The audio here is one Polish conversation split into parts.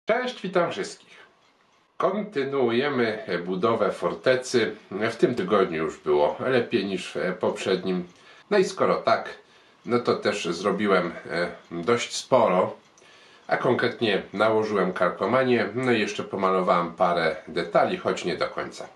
Cześć, witam wszystkich. Kontynuujemy budowę fortecy. W tym tygodniu już było lepiej niż w poprzednim. No i skoro tak, no to też zrobiłem dość sporo, a konkretnie nałożyłem kalkomanię, no i jeszcze pomalowałem parę detali, choć nie do końca.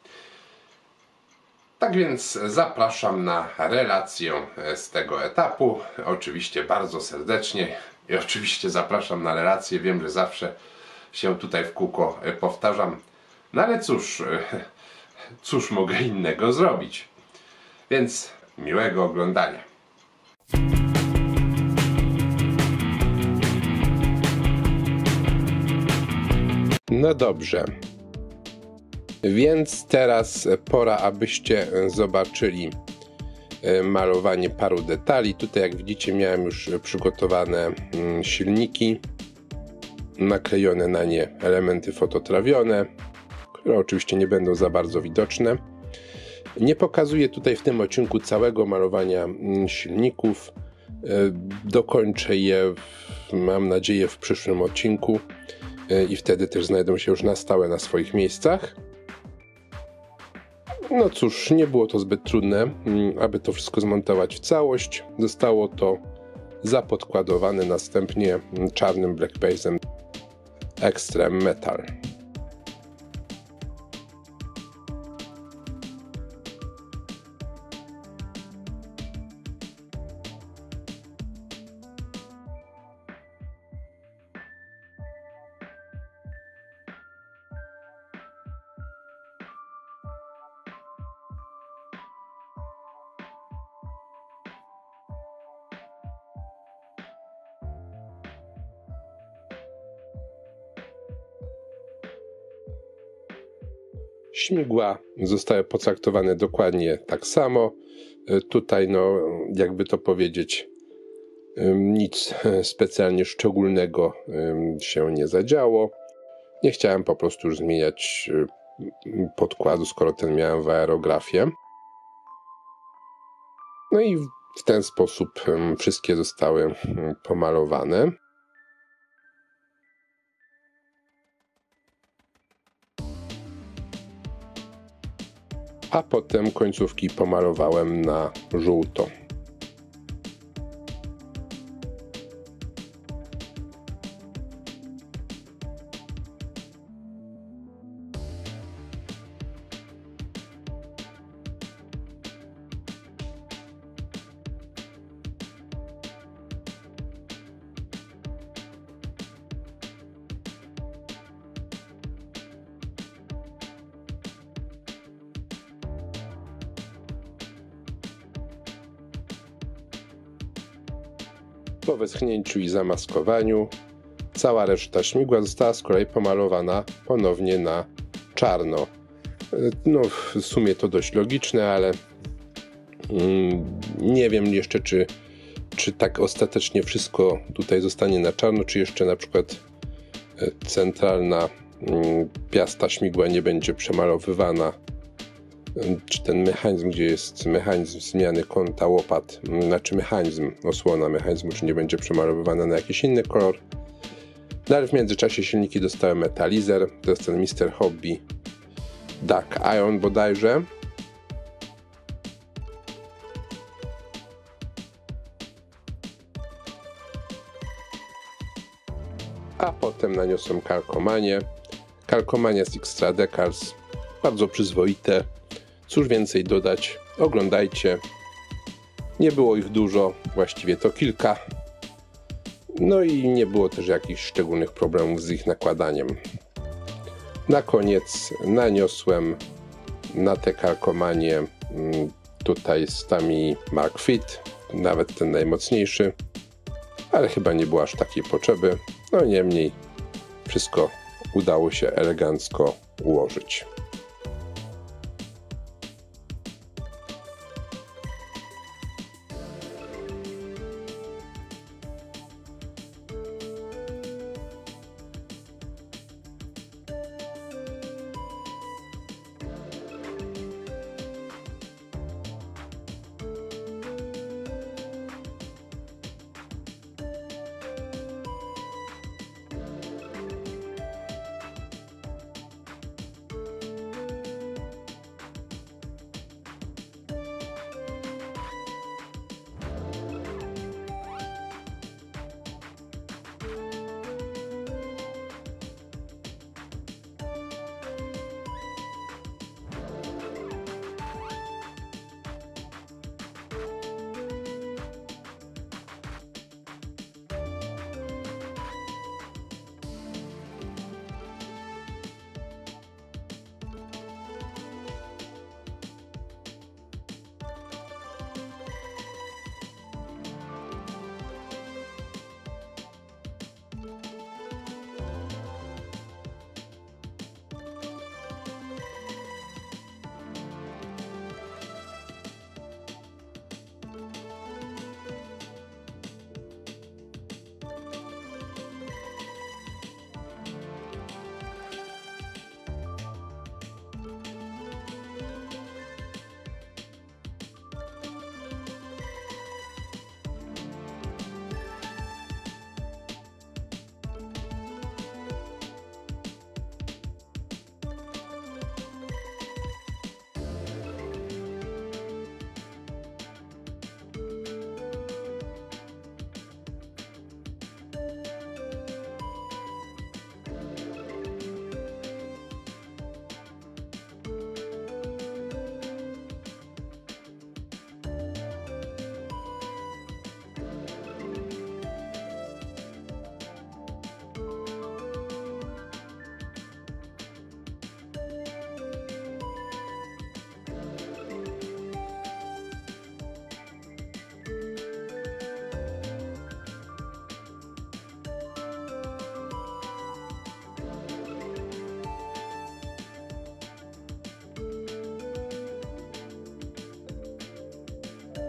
Tak więc zapraszam na relację z tego etapu. Oczywiście bardzo serdecznie i oczywiście zapraszam na relację. Wiem, że zawsze się tutaj w kółko powtarzam. No ale cóż mogę innego zrobić? Więc miłego oglądania. No dobrze. Więc teraz pora, abyście zobaczyli malowanie paru detali. Tutaj, jak widzicie, miałem już przygotowane silniki, naklejone na nie elementy fototrawione, które oczywiście nie będą za bardzo widoczne. Nie pokazuję tutaj w tym odcinku całego malowania silników. Dokończę je, mam nadzieję, w przyszłym odcinku i wtedy też znajdą się już na stałe na swoich miejscach. No cóż, nie było to zbyt trudne, aby to wszystko zmontować w całość. Zostało to zapodkładowane następnie czarnym black base'em Extreme Metal. Śmigła zostały potraktowane dokładnie tak samo. Tutaj, no, jakby to powiedzieć, nic specjalnie szczególnego się nie zadziało. Nie chciałem po prostu już zmieniać podkładu, skoro ten miałem w aerografie. No i w ten sposób wszystkie zostały pomalowane. A potem końcówki pomalowałem na żółto. Po wyschnięciu i zamaskowaniu cała reszta śmigła została z kolei pomalowana ponownie na czarno. No, w sumie to dość logiczne, ale nie wiem jeszcze, czy tak ostatecznie wszystko tutaj zostanie na czarno, czy jeszcze na przykład centralna piasta śmigła nie będzie przemalowywana, czy ten mechanizm, gdzie jest mechanizm zmiany kąta łopat, znaczy mechanizm, osłona mechanizmu, czy nie będzie przemalowywana na jakiś inny kolor. No ale w międzyczasie silniki dostały metalizer, to jest ten Mr. Hobby Dark Iron bodajże. A potem naniosłem kalkomanię. Kalkomania z Extra Decals, bardzo przyzwoite. Cóż więcej dodać, oglądajcie. Nie było ich dużo, właściwie to kilka. No i nie było też jakichś szczególnych problemów z ich nakładaniem. Na koniec naniosłem na te kalkomanie tutaj stami Mark Fit, nawet ten najmocniejszy, ale chyba nie było aż takiej potrzeby. No niemniej wszystko udało się elegancko ułożyć.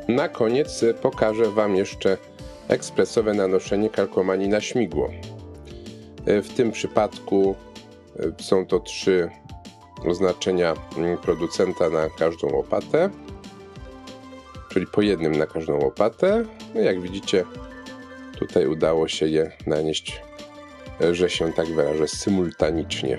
Na koniec pokażę Wam jeszcze ekspresowe nanoszenie kalkomanii na śmigło. W tym przypadku są to 3 oznaczenia producenta na każdą łopatę, czyli po jednym na każdą łopatę. No jak widzicie, tutaj udało się je nanieść, że się tak wyrażę, symultanicznie.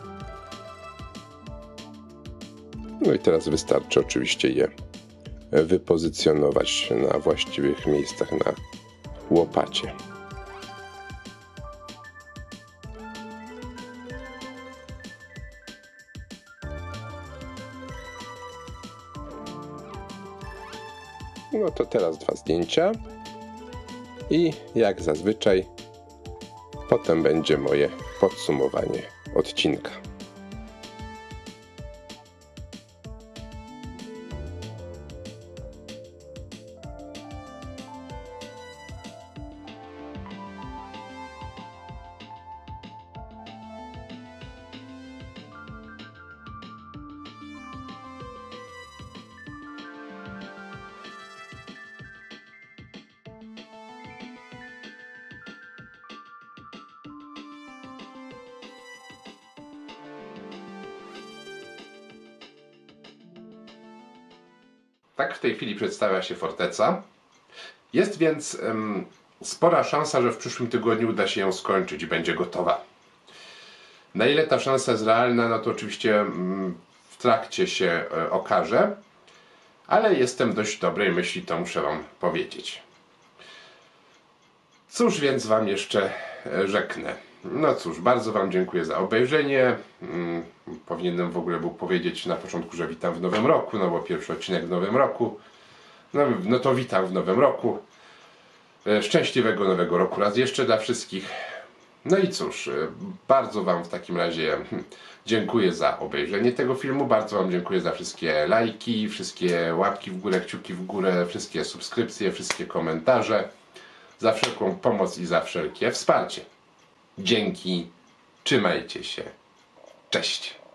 No i teraz wystarczy oczywiście je wypozycjonować na właściwych miejscach na łopacie. No to teraz 2 zdjęcia i jak zazwyczaj potem będzie moje podsumowanie odcinka. Tak w tej chwili przedstawia się forteca. Jest więc spora szansa, że w przyszłym tygodniu uda się ją skończyć i będzie gotowa. Na ile ta szansa jest realna, no to oczywiście w trakcie się okaże, ale jestem dość dobrej myśli, to muszę Wam powiedzieć. Cóż więc Wam jeszcze rzeknę? No cóż, bardzo Wam dziękuję za obejrzenie. Powinienem w ogóle był powiedzieć na początku, że witam w nowym roku, no bo pierwszy odcinek w nowym roku. No to witam w nowym roku. Szczęśliwego nowego roku raz jeszcze dla wszystkich. No i cóż, bardzo Wam w takim razie dziękuję za obejrzenie tego filmu. Bardzo Wam dziękuję za wszystkie lajki, wszystkie łapki w górę, kciuki w górę, wszystkie subskrypcje, wszystkie komentarze, za wszelką pomoc i za wszelkie wsparcie. Dzięki, trzymajcie się. Cześć.